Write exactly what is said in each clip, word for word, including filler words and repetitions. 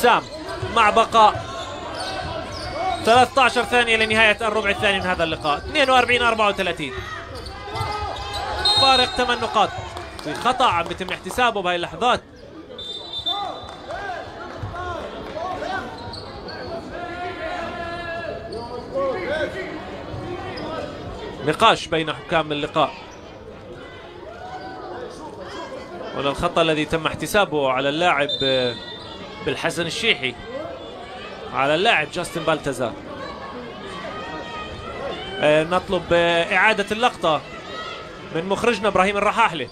حسام مع بقاء ثلاثة عشر ثانية لنهاية الربع الثاني من هذا اللقاء. اثنين وأربعين أربعة وثلاثين، فارق ثمان نقاط. في خطأ عم بيتم احتسابه بهاي اللحظات. نقاش بين حكام اللقاء. ولا الخطأ الذي تم احتسابه على اللاعب بالحسن الشيحي على اللاعب جاستن بالتزار. نطلب إعادة اللقطة من مخرجنا إبراهيم الرحاحلي.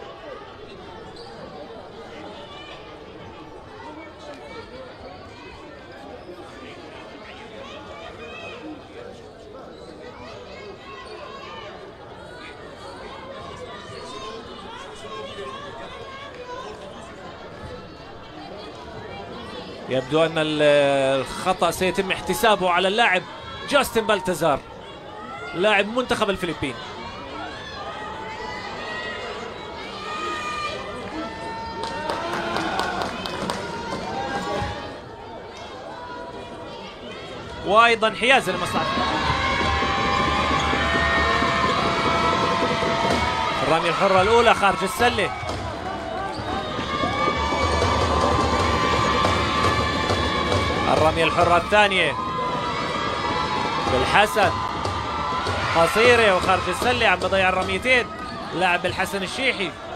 يبدو أن الخطأ سيتم احتسابه على اللاعب جاستن بالتزار لاعب منتخب الفلبين. وايضا حيازه لمصلحة الرمية الحرة الأولى خارج السلة. الرمية الحرة الثانية بالحسن قصيرة وخارج السلة، عم بضيع الرميتين لاعب الحسن الشيحي.